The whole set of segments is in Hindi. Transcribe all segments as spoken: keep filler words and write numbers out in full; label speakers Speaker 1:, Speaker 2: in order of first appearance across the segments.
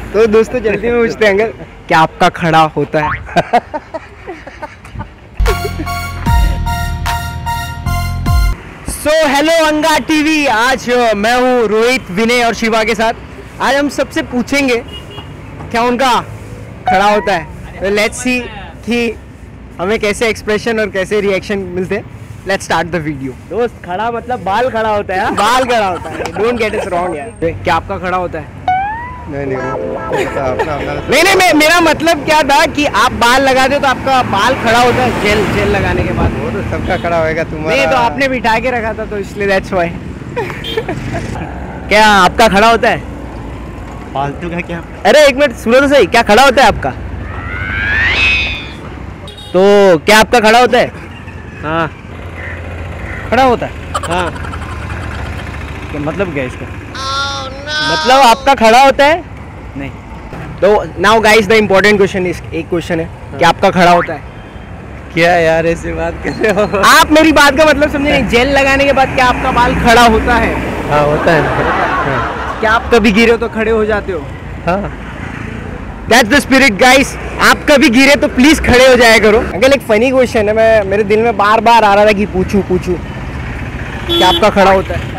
Speaker 1: तो दोस्तों जल्दी में पूछते हैं अंकल, क्या आपका खड़ा होता है? सो हेलो अंगा टीवी, आज मैं हूँ रोहित, विनय और शिवा के साथ। आज हम सबसे पूछेंगे क्या उनका खड़ा होता है। तो लेट्स सी कि हमें कैसे एक्सप्रेशन और कैसे रिएक्शन मिलते हैं। Let's start the video. दोस्त, खड़ा मतलब बाल खड़ा होता है। बाल खड़ा होता है, डोंट गेट इट रॉन्ग यार। क्या आपका खड़ा होता है?
Speaker 2: नहीं नहीं अपना, अपना।
Speaker 1: नहीं नहीं मैं, मेरा मतलब क्या था कि आप बाल लगाते हो तो आपका बाल खड़ा होता है जेल जेल लगाने के बाद।
Speaker 2: वो तो सबका खड़ा होएगा तुम्हारा।
Speaker 1: नहीं तो आपने बिठा के रखा था तो इसलिए दैट्स व्हाई। क्या आपका खड़ा होता है?
Speaker 2: फालतू का क्या?
Speaker 1: अरे एक मिनट सुनो तो सही, क्या खड़ा होता है आपका? तो क्या आपका खड़ा होता है? हाँ
Speaker 2: खड़ा होता है।
Speaker 1: हाँ
Speaker 2: तो मतलब क्या इसका?
Speaker 1: मतलब आपका खड़ा होता है?
Speaker 2: नहीं।
Speaker 1: तो now guys the important question is, एक क्वेश्चन है कि आपका खड़ा होता है?
Speaker 2: क्या यार ऐसी बात कर रहे हो?
Speaker 1: आप मेरी बात का मतलब समझे नहीं। जेल लगाने के बाद क्या आपका बाल खड़ा होता है?
Speaker 2: हाँ होता है। हाँ।
Speaker 1: क्या आप कभी गिरे हो तो खड़े हो जाते हो?
Speaker 2: हाँ।
Speaker 1: That's the spirit guys। आप कभी गिरे तो प्लीज खड़े हो जाया करो। अंकल एक फनी क्वेश्चन है, मैं मेरे दिल में बार बार आ रहा था कि पूछूं पूछूं क्या आपका खड़ा होता है?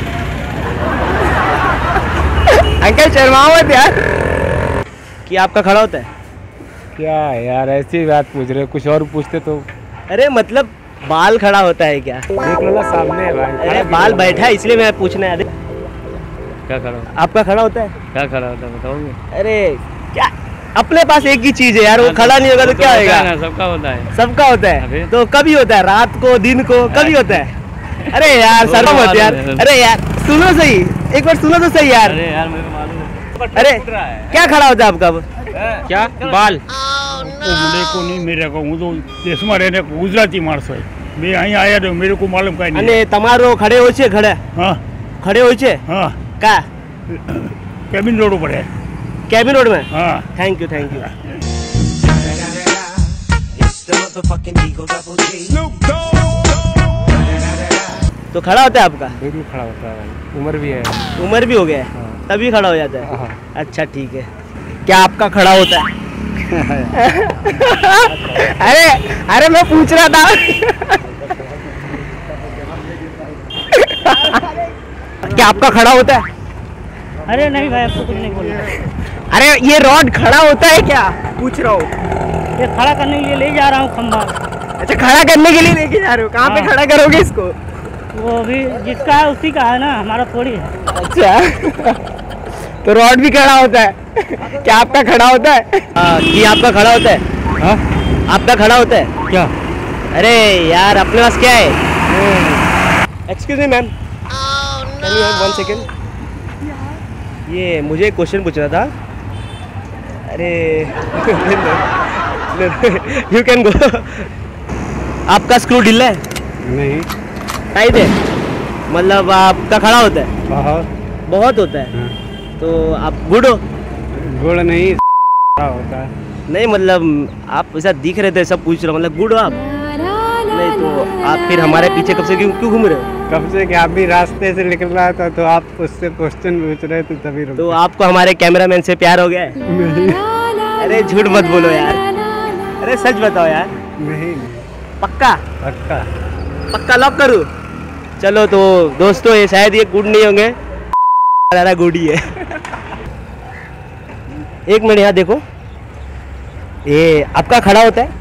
Speaker 1: अंकल शर्माओ मत यार। कि आपका खड़ा होता है?
Speaker 2: क्या यार ऐसी बात पूछ रहे हो, कुछ और पूछते तो।
Speaker 1: अरे मतलब बाल खड़ा होता है क्या?
Speaker 2: देख लो ना सामने है भाई।
Speaker 1: अरे बाल बैठा है इसलिए मैं पूछना है।
Speaker 2: क्या खड़ा होता
Speaker 1: आपका खड़ा होता है?
Speaker 2: है? क्या खड़ा होता है बताओगे?
Speaker 1: अरे क्या, अपने पास एक ही चीज है यार, वो खड़ा नहीं होगा तो क्या होगा?
Speaker 2: सबका होता है।
Speaker 1: सबका होता है। तो कभी होता है? रात को, दिन को, कभी होता है? अरे यार शर्म मत यार। अरे यार सुनो सही, एक बार सुनो तो सही यार।
Speaker 2: अरे यार मेरे को मालूम है।
Speaker 1: अरे क्या खड़ा होता है आपका?
Speaker 2: क्या बाल? मेरे को नहीं, मेरे को હું તો દેશમાં રહીને ગુજરાતી માણસ હોય, મેં અહીં આયા તો મેરે को मालूम કાઈ નહીં।
Speaker 1: અને તમારો ખડે હોય છે? ખડે
Speaker 2: હા
Speaker 1: ખડે હોય છે?
Speaker 2: હા
Speaker 1: કા
Speaker 2: કેબિન રોડ ઉપર है।
Speaker 1: કેબિન રોડ में?
Speaker 2: हाँ।
Speaker 1: Thank you thank you. तो खड़ा होता है आपका?
Speaker 2: बिल्कुल खड़ा होता है भाई, उम्र भी है।
Speaker 1: उम्र भी हो गया है
Speaker 2: हाँ।
Speaker 1: तभी खड़ा हो जाता है?
Speaker 2: हाँ।
Speaker 1: अच्छा ठीक है। क्या आपका खड़ा होता है? अरे अरे मैं पूछ रहा था। क्या आपका खड़ा होता है?
Speaker 3: अरे नहीं भाई, आपको कुछ नहीं बोलना।
Speaker 1: अरे ये रॉड खड़ा होता है क्या पूछ रहा हूँ?
Speaker 3: ये खड़ा करने के लिए ले जा रहा हूँ खंभा।
Speaker 1: अच्छा खड़ा करने के लिए लेके जा रहे हो? कहाँ पे
Speaker 3: हाँ।
Speaker 1: खड़ा करोगे इसको?
Speaker 3: वो भी जिसका है उसी का है ना, हमारा थोड़ी है।
Speaker 1: अच्छा तो रॉड भी खड़ा होता है? क्या आपका खड़ा होता है? हाँ कि आपका खड़ा होता है?
Speaker 2: हाँ
Speaker 1: आपका खड़ा होता है
Speaker 2: क्या?
Speaker 1: अरे यार अपने पास क्या है? Excuse me ma'am, can you have one second? ये मुझे एक क्वेश्चन पूछना था। अरे यू कैन गो। आपका स्क्रू ढीला है?
Speaker 2: नहीं।
Speaker 1: टाइट है? मतलब आपका खड़ा होता है?
Speaker 2: बहुत
Speaker 1: बहुत होता है।
Speaker 2: हाँ।
Speaker 1: तो आप गुड हो?
Speaker 2: गोड़ नहीं खड़ा होता है।
Speaker 1: नहीं मतलब आप ऐसा दिख रहे थे, सब पूछ रहा हूँ, मतलब गुड हो आप? नहीं तो आप फिर हमारे पीछे कब से क्यों क्यों घूम रहे हो?
Speaker 2: कब से? कि आप भी रास्ते से निकल रहा था तो आप उससे क्वेश्चन पूछ रहे थे तभी रुक
Speaker 1: तो आपको हमारे कैमरामैन से प्यार हो गया है?
Speaker 2: नहीं
Speaker 1: अरे झूठ मत बोलो यार। अरे सच बताओ यार।
Speaker 2: नहीं
Speaker 1: पक्का?
Speaker 2: पक्का
Speaker 1: पक्का लॉक करूँ? चलो तो दोस्तों ये शायद ये गुड नहीं होंगे, गुड ही है। एक मिनट यहाँ देखो, ये आपका खड़ा होता है?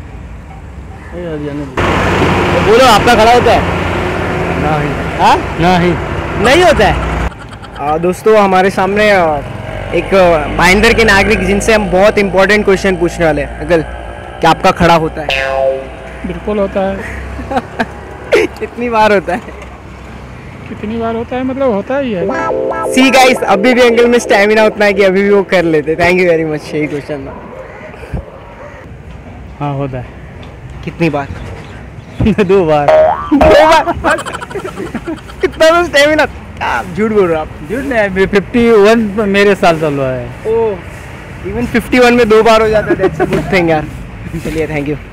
Speaker 1: तो बोलो आपका खड़ा होता है?
Speaker 2: नहीं।
Speaker 1: हाँ
Speaker 2: नहीं
Speaker 1: नहीं होता है। आ, दोस्तों हमारे सामने आ, एक भाईंदर के नागरिक जिनसे हम बहुत इंपॉर्टेंट क्वेश्चन पूछने वाले हैं। अंकल क्या आपका खड़ा होता है?
Speaker 4: बिल्कुल होता है।
Speaker 1: कितनी बार होता है?
Speaker 4: कितनी बार होता है मतलब होता ही है।
Speaker 1: सी गाइस अभी भी अंकल में स्टैमिना उतना है कि अभी भी वो कर लेते। Thank you very much. यही क्वेश्चन था।
Speaker 4: हाँ होता है।
Speaker 1: कितनी बार?
Speaker 4: दो बार।
Speaker 1: दो बार? कितना तो स्टैमिना? आप झूठ बोल रहे हो आप।
Speaker 4: झूठ नहीं, फिफ्टी वन मेरे साल चल रहा है।
Speaker 1: ओह इवन फिफ्टी वन में दो बार हो जाता है। दैट्स अ गुड थिंग यार। चलिए thank you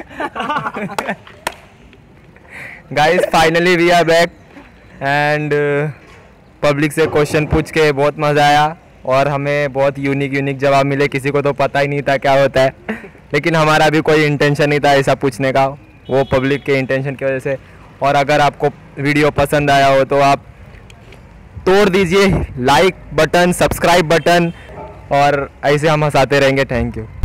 Speaker 5: guys, finally we are back and public से क्वेश्चन पूछ के बहुत मज़ा आया। और हमें बहुत यूनिक यूनिक जवाब मिले। किसी को तो पता ही नहीं था क्या होता है, लेकिन हमारा भी कोई इंटेंशन नहीं था ऐसा पूछने का, वो पब्लिक के इंटेंशन की वजह से। और अगर आपको वीडियो पसंद आया हो तो आप तोड़ दीजिए लाइक बटन, सब्सक्राइब बटन, और ऐसे हम हंसाते रहेंगे। Thank you.